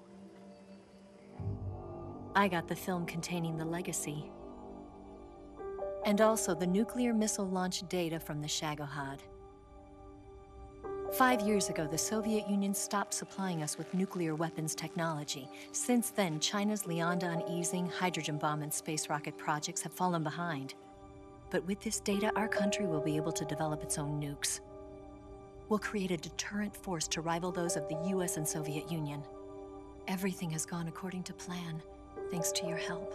[SPEAKER 2] I got the film containing the legacy, and also the nuclear missile launch data from the Shagohod. 5 years ago, the Soviet Union stopped supplying us with nuclear weapons technology. Since then, China's Liaodong easing, hydrogen bomb, and space rocket projects have fallen behind. But with this data, our country will be able to develop its own nukes. We'll create a deterrent force to rival those of the US and Soviet Union. Everything has gone according to plan, thanks to your help.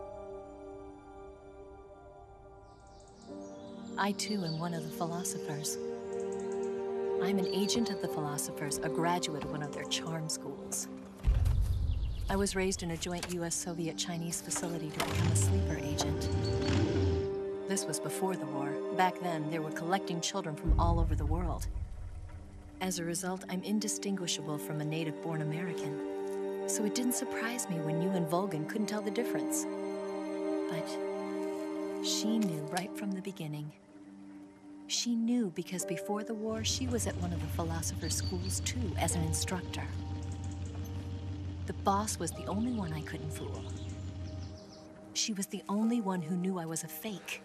[SPEAKER 2] I too am one of the philosophers. I'm an agent of the philosophers, a graduate of one of their charm schools. I was raised in a joint US-Soviet-Chinese facility to become a sleeper agent. This was before the war. Back then, they were collecting children from all over the world. As a result, I'm indistinguishable from a native-born American. So it didn't surprise me when you and Volgin couldn't tell the difference. But she knew right from the beginning. She knew because before the war, she was at one of the philosopher's schools too, as an instructor. The boss was the only one I couldn't fool. She was the only one who knew I was a fake.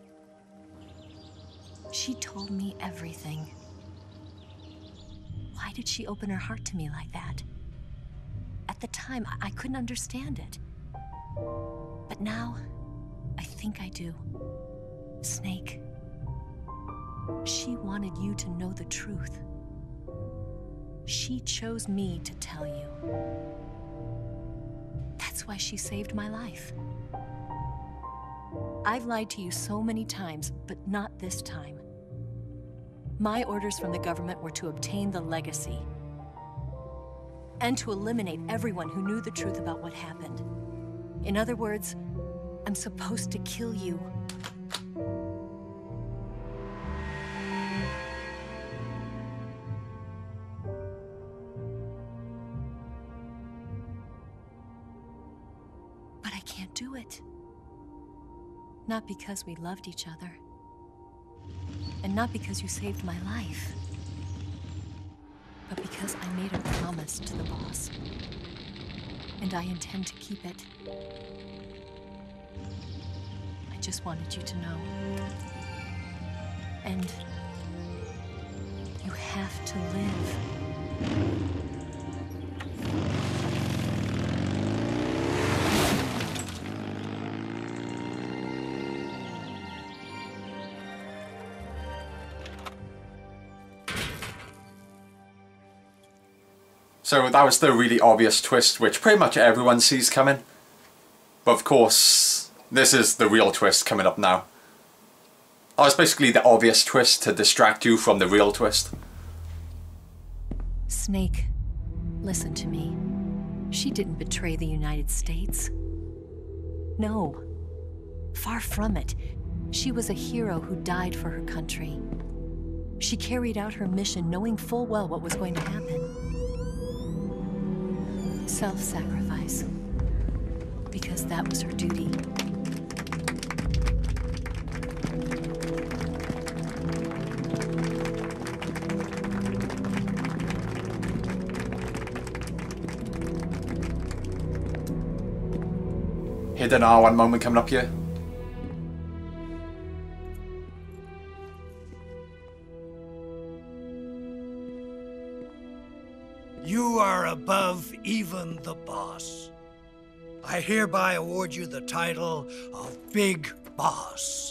[SPEAKER 2] She told me everything. Why did she open her heart to me like that? At the time, I couldn't understand it. But now, I think I do. Snake. She wanted you to know the truth. She chose me to tell you. That's why she saved my life. I've lied to you so many times, but not this time. My orders from the government were to obtain the legacy and to eliminate everyone who knew the truth about what happened. In other words, I'm supposed to kill you. But I can't do it. Not because we loved each other. And not because you saved my life. But because I made a promise to the boss. And I intend to keep it. I just wanted you to know. And you have to live.
[SPEAKER 1] So that was the really obvious twist, which pretty much everyone sees coming. But of course, this is the real twist coming up now. That was basically the obvious twist to distract you from the real twist.
[SPEAKER 2] Snake, listen to me. She didn't betray the United States. No. Far from it. She was a hero who died for her country. She carried out her mission knowing full well what was going to happen. Self-sacrifice. Because that was her duty.
[SPEAKER 1] Hidden R1 moment coming up here.
[SPEAKER 11] You are above even the boss. I hereby award you the title of Big Boss.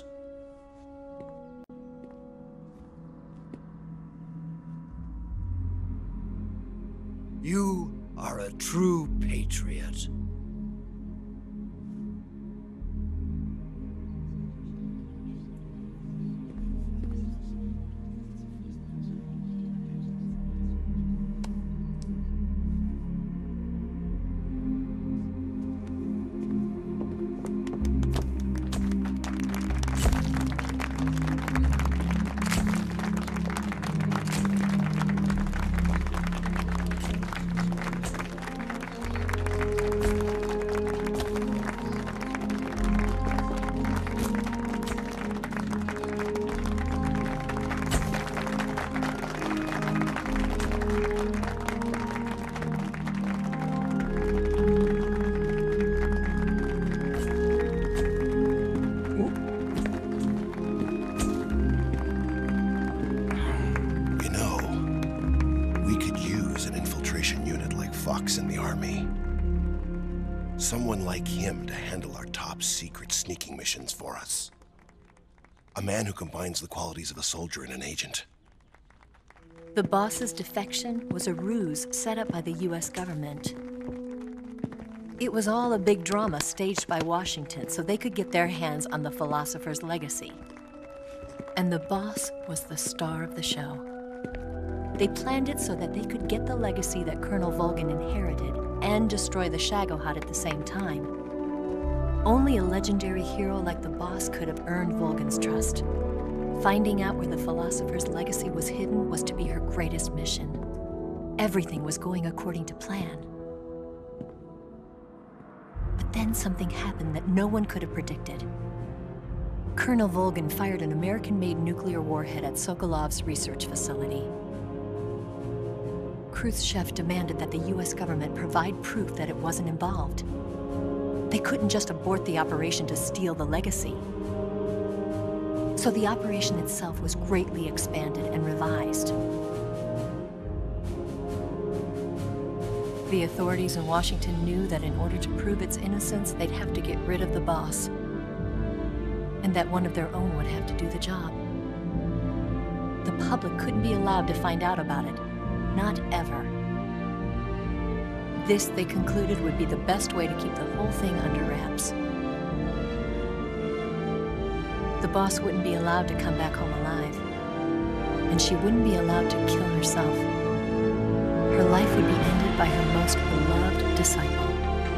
[SPEAKER 11] You are a true patriot.
[SPEAKER 12] Someone like him to handle our top secret sneaking missions for us. A man who combines the qualities of a soldier and an agent.
[SPEAKER 2] The boss's defection was a ruse set up by the US government. It was all a big drama staged by Washington so they could get their hands on the philosopher's legacy. And the boss was the star of the show. They planned it so that they could get the legacy that Colonel Volgin inherited and destroy the Shagohod at the same time. Only a legendary hero like the boss could have earned Volgin's trust. Finding out where the philosopher's legacy was hidden was to be her greatest mission. Everything was going according to plan. But then something happened that no one could have predicted. Colonel Volgin fired an American-made nuclear warhead at Sokolov's research facility. Khrushchev demanded that the US government provide proof that it wasn't involved. They couldn't just abort the operation to steal the legacy. So the operation itself was greatly expanded and revised. The authorities in Washington knew that in order to prove its innocence, they'd have to get rid of the boss, and that one of their own would have to do the job. The public couldn't be allowed to find out about it. Not ever. This, they concluded, would be the best way to keep the whole thing under wraps. The boss wouldn't be allowed to come back home alive, and she wouldn't be allowed to kill herself. Her life would be ended by her most beloved disciple.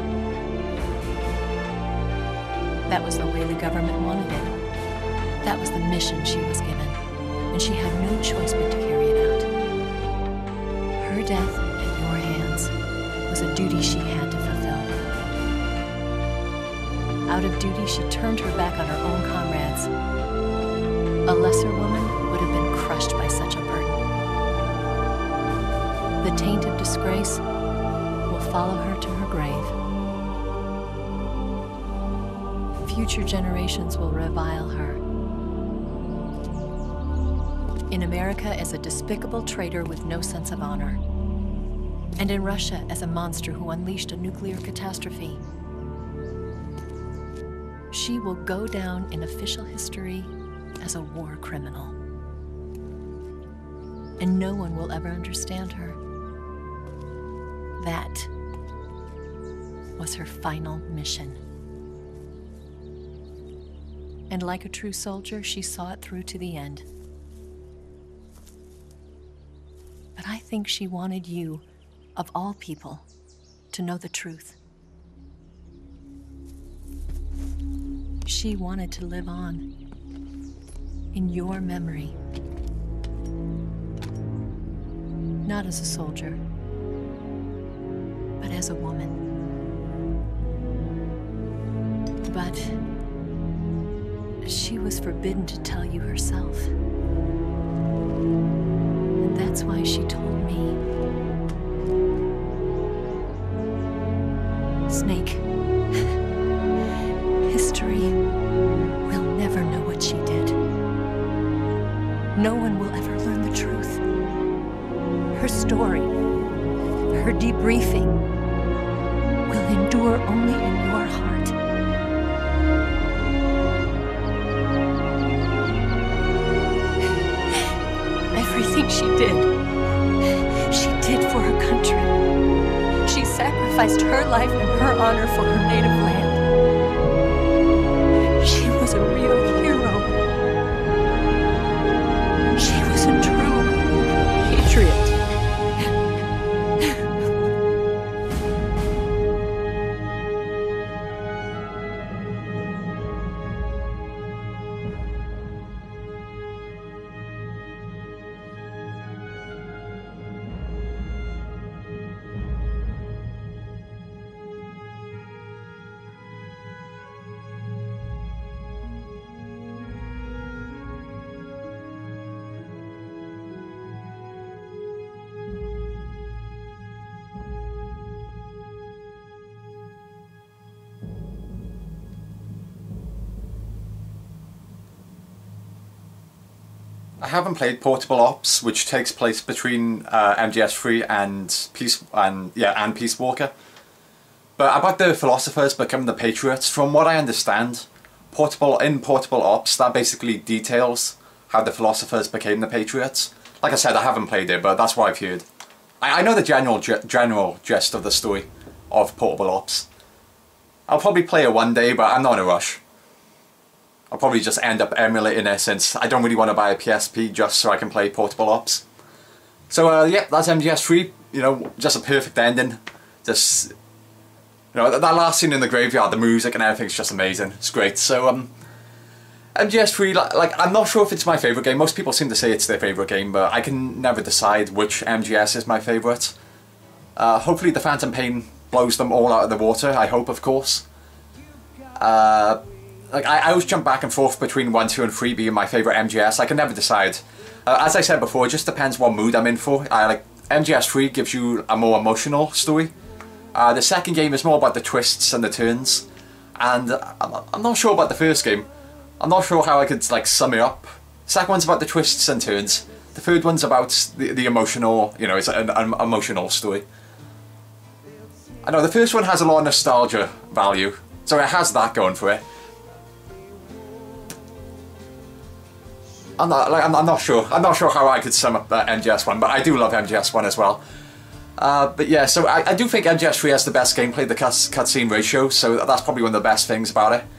[SPEAKER 2] That was the way the government wanted it. That was the mission she was given, and she had no choice but to carry it out. Her death at your hands was a duty she had to fulfill. Out of duty, she turned her back on her own comrades. A lesser woman would have been crushed by such a burden. The taint of disgrace will follow her to her grave. Future generations will revile her. In America as a despicable traitor with no sense of honor. And in Russia as a monster who unleashed a nuclear catastrophe. She will go down in official history as a war criminal. And no one will ever understand her. That was her final mission. And like a true soldier, she saw it through to the end. But I think she wanted you, of all people, to know the truth. She wanted to live on in your memory. Not as a soldier, but as a woman. But she was forbidden to tell you herself. And that's why she told me. Snake, history will never know what she did. No one will ever learn the truth. Her story, her debriefing, will endure only in your heart. Everything she did for her country. She sacrificed her life and her honor for her native land. She was a real hero. She was a true patriot.
[SPEAKER 1] I haven't played Portable Ops, which takes place between MGS3 and Peace Walker, But about the philosophers becoming the Patriots, from what I understand, Portable Ops, that basically details how the philosophers became the Patriots. Like I said, I haven't played it, but that's what I've heard. I know the general gist of the story of Portable Ops. I'll probably play it one day, but I'm not in a rush. I'll probably just end up emulating it since I don't really want to buy a PSP just so I can play Portable Ops. So yeah, that's MGS3. You know, just a perfect ending. Just, you know, that last scene in the graveyard, the music and everything's just amazing. It's great. So MGS3, like I'm not sure if it's my favourite game. Most people seem to say it's their favourite game, but I can never decide which MGS is my favourite. Hopefully the Phantom Pain blows them all out of the water, I hope, of course. Like I always jump back and forth between 1, 2 and 3 being my favourite MGS. I can never decide. As I said before, it just depends what mood I'm in for. Like MGS3 gives you a more emotional story. The second game is more about the twists and the turns. And I'm not sure about the first game. I'm not sure how I could like sum it up. The second one's about the twists and turns. The third one's about the emotional, you know, it's an emotional story. I know the first one has a lot of nostalgia value, so it has that going for it. I'm not sure how I could sum up MGS1, but I do love MGS1 as well. But yeah, so I do think MGS3 has the best gameplay, the cutscene ratio, so that's probably one of the best things about it.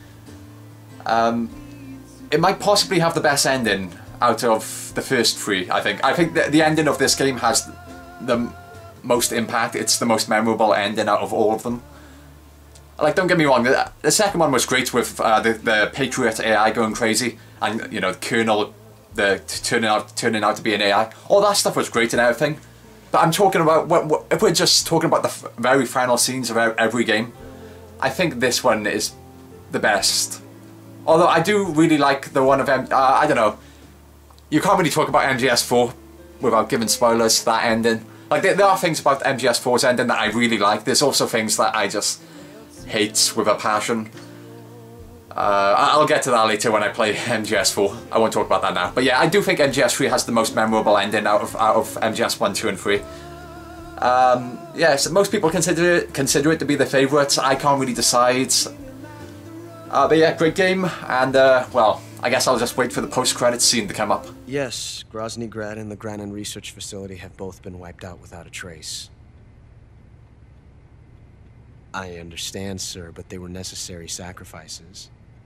[SPEAKER 1] It might possibly have the best ending out of the first 3, I think. I think the ending of this game has the most impact. It's the most memorable ending out of all of them. Like, don't get me wrong, the second one was great with the Patriot AI going crazy, and, you know, Colonel turning out to be an AI. All that stuff was great and everything. But I'm talking about, if we're just talking about the very final scenes of every game, I think this one is the best. Although I do really like the one of I don't know, you can't really talk about MGS4 without giving spoilers to that ending. Like, there are things about MGS4's ending that I really like. There's also things that I just hate with a passion. I'll get to that later when I play MGS4. I won't talk about that now. But yeah, I do think MGS3 has the most memorable ending out of MGS1, 2 and 3. Yeah, so most people consider it to be their favourites. I can't really decide. But yeah, great game, and well, I guess I'll just wait for the post-credits scene to come up.
[SPEAKER 13] Yes, Grozny Grad and the Granin Research Facility have both been wiped out without a trace. I understand, sir, but they were necessary sacrifices.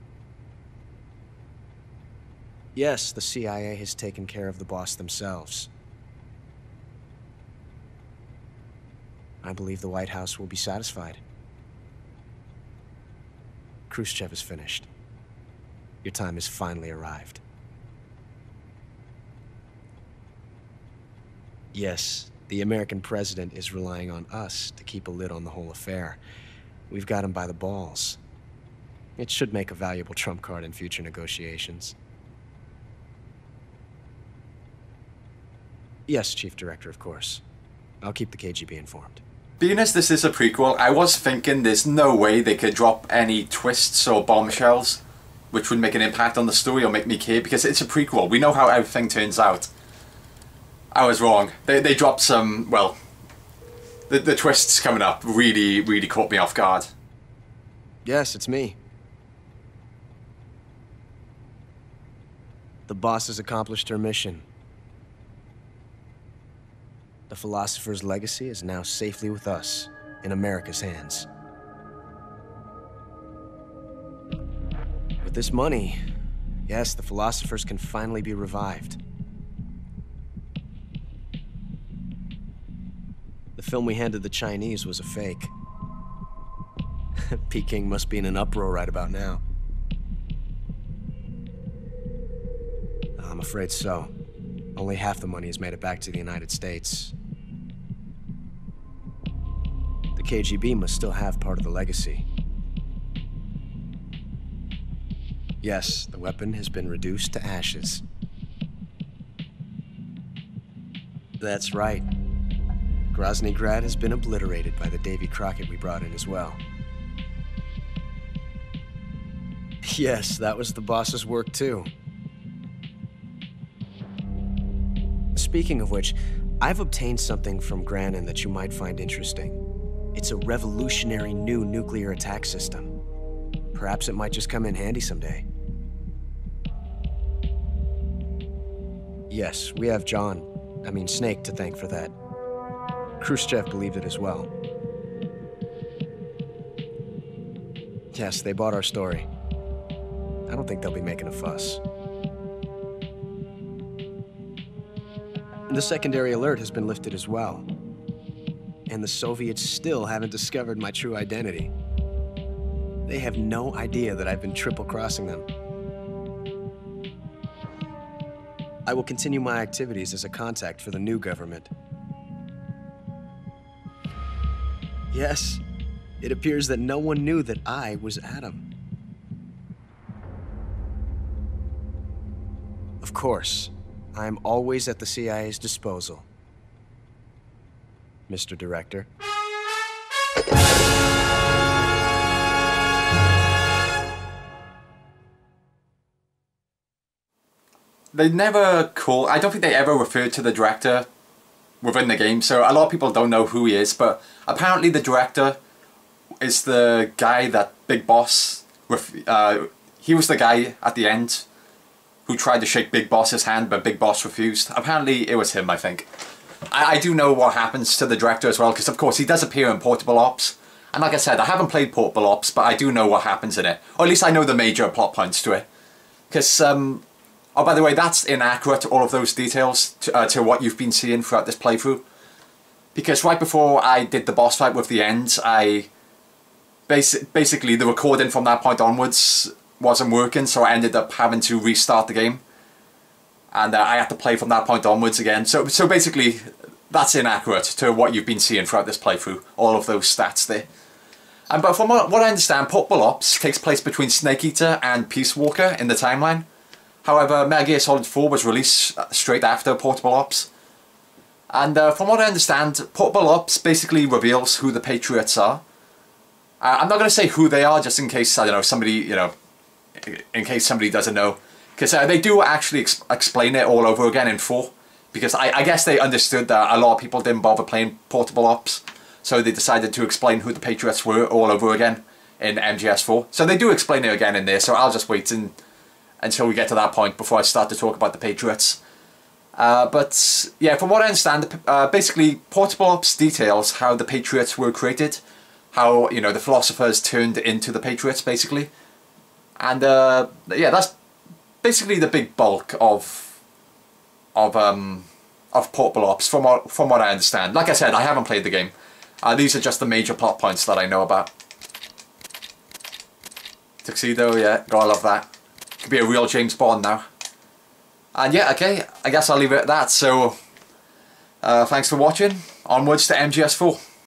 [SPEAKER 13] Yes, the CIA has taken care of the boss themselves. I believe the White House will be satisfied. Khrushchev is finished. Your time has finally arrived. Yes, the American president is relying on us to keep a lid on the whole affair. We've got him by the balls. It should make a valuable trump card in future negotiations. Yes, Chief Director, of course. I'll keep the KGB informed.
[SPEAKER 1] Being as this is a prequel, I was thinking there's no way they could drop any twists or bombshells which would make an impact on the story or make me care, because it's a prequel. We know how everything turns out. I was wrong. They dropped some, well, the twists coming up really caught me off guard.
[SPEAKER 13] Yes, it's me. The boss has accomplished her mission. The philosopher's legacy is now safely with us, in America's hands. With this money, yes, the philosophers can finally be revived. The film we handed the Chinese was a fake. Peking must be in an uproar right about now. I'm afraid so. Only half the money has made it back to the United States. The KGB must still have part of the legacy. Yes, the weapon has been reduced to ashes. That's right. Grozny Grad has been obliterated by the Davy Crockett we brought in as well. Yes, that was the boss's work too. Speaking of which, I've obtained something from Granin that you might find interesting. It's a revolutionary new nuclear attack system. Perhaps it might just come in handy someday. Yes, we have Snake to thank for that. Khrushchev believed it as well. Yes, they bought our story. I don't think they'll be making a fuss. The secondary alert has been lifted as well. And the Soviets still haven't discovered my true identity. They have no idea that I've been triple-crossing them. I will continue my activities as a contact for the new government. Yes, it appears that no one knew that I was Adam. Of course, I am always at the CIA's disposal, Mr. Director.
[SPEAKER 1] They never call... I don't think they ever referred to the director within the game, so a lot of people don't know who he is, but apparently the director is the guy that Big Boss... he was the guy at the end who tried to shake Big Boss's hand, but Big Boss refused. Apparently it was him, I think. I do know what happens to the director as well, because of course he does appear in Portable Ops. And like I said, I haven't played Portable Ops, but I do know what happens in it. Or at least I know the major plot points to it. Because, oh, by the way, that's inaccurate, all of those details, to what you've been seeing throughout this playthrough. Because right before I did the boss fight with the End, basically the recording from that point onwards wasn't working, so I ended up having to restart the game. And I had to play from that point onwards again. So basically, that's inaccurate to what you've been seeing throughout this playthrough, all of those stats there. But from what I understand, Portable Ops takes place between Snake Eater and Peace Walker in the timeline. However, Metal Gear Solid 4 was released straight after Portable Ops. And from what I understand, Portable Ops basically reveals who the Patriots are. I'm not going to say who they are, just in case, I don't know, somebody, in case somebody doesn't know. Because they do actually explain it all over again in 4. Because I guess they understood that a lot of people didn't bother playing Portable Ops. So they decided to explain who the Patriots were all over again in MGS4. So they do explain it again in there, so I'll just wait until we get to that point before I start to talk about the Patriots. But yeah, from what I understand, basically Portable Ops details how the Patriots were created. How, the philosophers turned into the Patriots, basically. And yeah, that's basically the big bulk of Portable Ops, from what I understand. Like I said, I haven't played the game. These are just the major plot points that I know about. Tuxedo, yeah, gotta love that. Could be a real James Bond now. And yeah, okay, I guess I'll leave it at that. So, thanks for watching. Onwards to MGS4.